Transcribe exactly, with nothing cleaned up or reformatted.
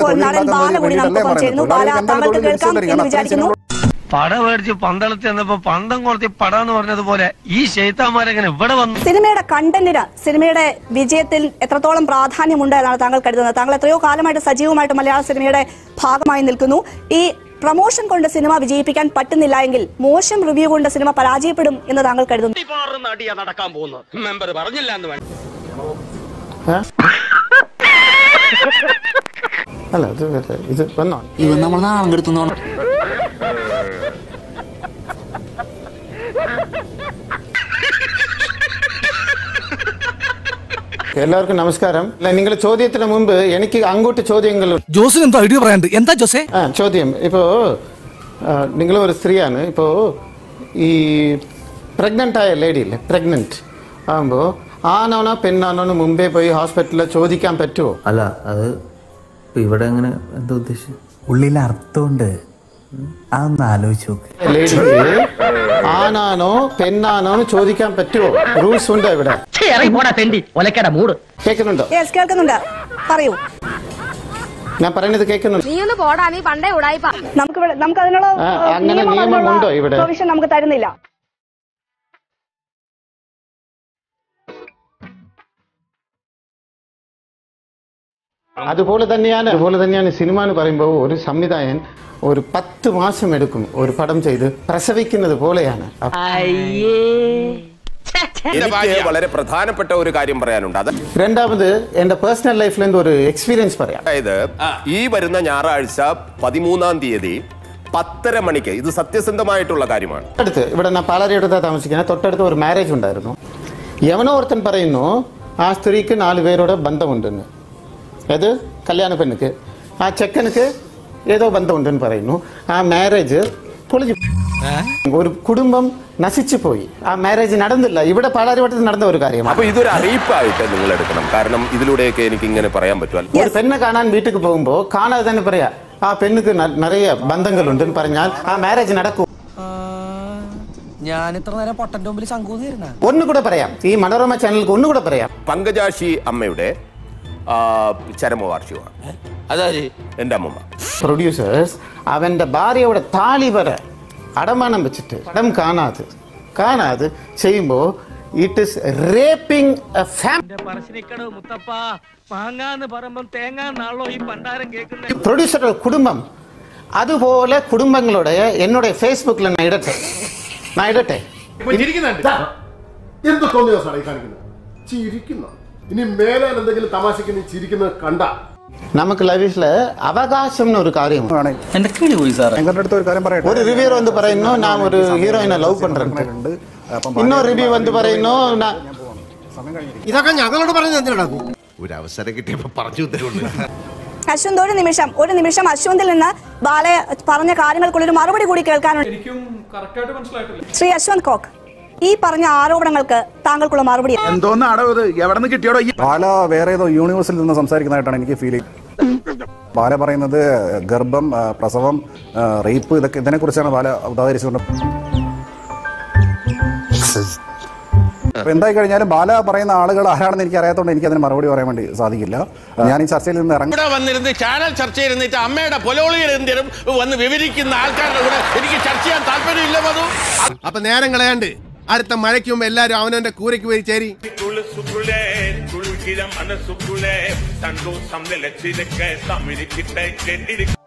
ഇപ്പോൾ നടൻ ബാല കൂടി നമുക്കൊപ്പം ചേരുന്നു. ബാല, താങ്കൾക്ക് കേൾക്കാം എന്ന് വിചാരിക്കുന്നു. പട മേടിച്ച് പന്തളത്ത് ചെന്നപ്പോ പന്തം കൊടുത്തി പടാന്ന് പറഞ്ഞതുപോലെ ഈ ശൈത്താന്മാരെങ്ങനെ ഇവിടെ വന്നു? സിനിമയുടെ കണ്ടന്റിന് സിനിമയുടെ വിജയത്തിൽ എത്രത്തോളം പ്രാധാന്യമുണ്ട് എന്നാണ് താങ്കൾ കരുതുന്നത്? താങ്കൾ എത്രയോ കാലമായിട്ട് സജീവമായിട്ട് മലയാള സിനിമയുടെ ഭാഗമായി നിൽക്കുന്നു. ഈ പ്രൊമോഷൻ കൊണ്ട് സിനിമ വിജയിപ്പിക്കാൻ പറ്റുന്നില്ല എങ്കിൽ മോശം റിവ്യൂ കൊണ്ട് സിനിമ പരാജയപ്പെടും എന്ന് താങ്കൾ കരുതുന്നു? നടക്കാൻ പോകുന്നു മെമ്പർ പറഞ്ഞില്ല എന്ന് വേണം. അല്ല ഇത് വന്നോ ഇവൻ നമ്മൾ നാളെടുത്തു. എല്ലാവർക്കും നമസ്കാരം. നിങ്ങളുടെ ചോദ്യത്തിന് മുമ്പ് എനിക്ക് അങ്ങോട്ട് ചോദ്യങ്ങൾ. ജോസിന് എന്താ ഐഡിയ പറയാണ്ട്? എന്താ ജോസേ ആ ചോദ്യം? ഇപ്പോ നിങ്ങൾ ഒരു സ്ത്രീയാണ്. ഇപ്പോൾ ഈ പ്രഗ്നന്റ് ആയ ലേഡി ഇല്ലേ, പ്രഗ്നന്റ് ആകുമ്പോൾ ആണോനോ പെണ്ണാണോന്ന് മുമ്പേ പോയി ഹോസ്പിറ്റലിൽ ചോദിക്കാൻ പറ്റുമോ? അല്ല, അത് ഇവിടെ അങ്ങനെ എന്താ ഉദ്ദേശിച്ചത്? ഉള്ളിൽ അർത്ഥമുണ്ട്, അതൊന്ന് ആലോചിച്ച് നോക്ക്. ലേഡിക്ക് ആണാണോ പെണ്ണാണോ ചോദിക്കാൻ പറ്റുമോ? റൂൾസ് ഉണ്ട് ഇവിടെ. കേൾക്കുന്നുണ്ടോ? കേൾക്കുന്നുണ്ട്, പറയൂ. ഞാൻ പറയുന്നത് കേൾക്കുന്നുണ്ട്. നമുക്ക് നമുക്ക് അതിനുള്ള അങ്ങനെ നിയമമുണ്ടോ ഇവിടെ? പ്രൊവിഷൻ നമുക്ക് തരുന്നില്ല. അതുപോലെ തന്നെയാണ് അതുപോലെ തന്നെയാണ് സിനിമ എന്ന് പറയുമ്പോൾ ഒരു സംവിധായകൻ ഒരു പത്ത് മാസം എടുക്കും ഒരു പടം ചെയ്ത് പ്രസവിക്കുന്നത് പോലെയാണ്. എനിക്ക് വളരെ പ്രധാനപ്പെട്ട ഒരു കാര്യം പറയാനുണ്ട്. അത് രണ്ടാമത് എന്റെ പേഴ്സണൽ ലൈഫിൽ എന്തോ ഒരു എക്സ്പീരിയൻസ് പറയാം. അതായത് ഈ വരുന്ന ഞായറാഴ്ച പതിമൂന്നാം തീയതി പത്തര മണിക്ക്, ഇത് സത്യസന്ധമായിട്ടുള്ള കാര്യമാണ്. അടുത്ത് ഇവിടെ ഞാൻ പാലാരിയോടത്താ താമസിക്കുന്നത്. തൊട്ടടുത്ത് ഒരു മാരേജ് ഉണ്ടായിരുന്നു. യവനോ ഒരുത്തൻ പറയുന്നു ആ സ്ത്രീക്ക് നാല് പേരോട് ബന്ധമുണ്ടെന്ന്. അത് കല്യാണ പെണ്ണുക്ക്. ആ ചെക്കനുക്ക് ഏതോ ബന്ധമുണ്ടെന്ന് പറയുന്നു. ആ മാരേജ് പൊളിഞ്ഞു, ഒരു കുടുംബം നശിച്ചു പോയി. ആ മാരേജ് നടന്നില്ല. ഇവിടെ പാലാരിവട്ടത്തിൽ നടന്ന ഒരു കാര്യമാണ്. അപ്പൊ ഇതൊരു അറിയിപ്പായിട്ട് നിങ്ങൾ എടുക്കണം. കാരണം ഇതിലൂടെയൊക്കെ എനിക്ക് ഇങ്ങനെ പറയാൻ പറ്റുമല്ലോ. ഒരു പെണ്ണെ കാണാൻ വീട്ടിൽ പോകുമ്പോ കാണാതെ തന്നെ പറയാ ആ പെണ്ണുക്ക് നിറയെ ബന്ധങ്ങളുണ്ടെന്ന് പറഞ്ഞാൽ ആ മാരേജ് നടക്കും. ഞാൻ ഇത്ര നേരം പൊട്ടന്റെ മുമ്പിൽ ശങ്കൂന്നിരുന്ന ഒന്നുകൂടെ പറയാം, ഈ മനോരമ ചാനലിൽ ഒന്നുകൂടെ പറയാം. പങ്കജാക്ഷി അമ്മയുടെ ചരമവാർഷികമാണ്. അതായത് എന്റെ അമ്മമ്മ. പ്രൊഡ്യൂസേഴ്സ് അവന്റെ ഭാര്യയുടെ താലി വരെ അടമാനം വെച്ചിട്ട് പടം കാണാതെ കാണാതെ ചെയ്യുമ്പോ it is raping a family. പ്രൊഡ്യൂസറുടെ കുടുംബം അതുപോലെ കുടുംബങ്ങളുടെ എന്നോട് ഫേസ്ബുക്കിൽ ഞാൻ ഇടട്ടെ ഞാൻ ഇടട്ടെ എന്ത് തോന്നിയ സാറേ കാണിക്കുന്നത്? ചിരിക്കുന്നു. ഇനി മേലെ എന്തെങ്കിലും തമാശക്ക് നീ ചിരിക്കുന്നത് കണ്ട നമുക്ക് ലൈഫില് അവകാശം ഒരു കാര്യമാണ്. ഒരു റിവ്യൂ വന്ന് പറയുന്നു ഞാൻ ഒരു ഹീറോയിനെ ലവ് പண்றேன். ഇന്നൊരു റിവ്യൂ വന്ന് പറയുന്നു ഇതൊക്കെ ഞങ്ങളോട് പറഞ്ഞു. ഒരു അവസരം കിട്ടിയപ്പോ പറഞ്ഞു തരുള്ളൂ. അശ്വന്ത് ഒരു നിമിഷം ഒരു നിമിഷം അശ്വന്തിൽ നിന്ന് ബാല പറഞ്ഞ കാര്യങ്ങൾക്കുള്ളൊരു മറുപടി കൂടി കേൾക്കാനുണ്ട്. ശ്രീ അശ്വന്ത് കോക്ക്, ഈ പറഞ്ഞ ആരോപണങ്ങൾക്ക് താങ്കൾക്കുള്ള മറുപടി എവിടെ കിട്ടിയോടോ? ബാല വേറെ ഏതോ യൂണിവേഴ്സിൽ നിന്ന് സംസാരിക്കുന്നതായിട്ടാണ് എനിക്ക് ഫീൽ ചെയ്യുന്നത്. ബാല പറയുന്നത് ഗർഭം, പ്രസവം, റേപ്പ്, ഇതൊക്കെ ഇതിനെ കുറിച്ചാണ് ബാല ഉദാഹരിച്ചുകൊണ്ട്. അപ്പൊ എന്തായി കഴിഞ്ഞാലും ബാല പറയുന്ന ആളുകൾ ആരാണെന്ന് എനിക്ക് അറിയാത്തതുകൊണ്ട് എനിക്ക് അതിന് മറുപടി പറയാൻ വേണ്ടി സാധിക്കില്ല. ഞാൻ ഈ ചർച്ചയിൽ നിന്ന് ഇറങ്ങി വന്നിരുന്ന് ചാനൽ ചർച്ച ചെയ്തിട്ട് അമ്മയുടെ പൊലോളിയുടെ വന്ന് വിവരിക്കുന്ന ആൾക്കാരുടെ കൂടെ എനിക്ക് ചർച്ച ചെയ്യാൻ താല്പര്യമില്ല. മധു, അപ്പൊ നേരം കളയാണ്ട് അടുത്ത മഴയ്ക്ക് മുമ്പ് എല്ലാരും അവനവന്റെ കൂരയ്ക്ക് പോയി ചേരി. മനസ്സുക്കുളെ സന്തോഷം നിലച്ചിരിക്കെ തമിഴ്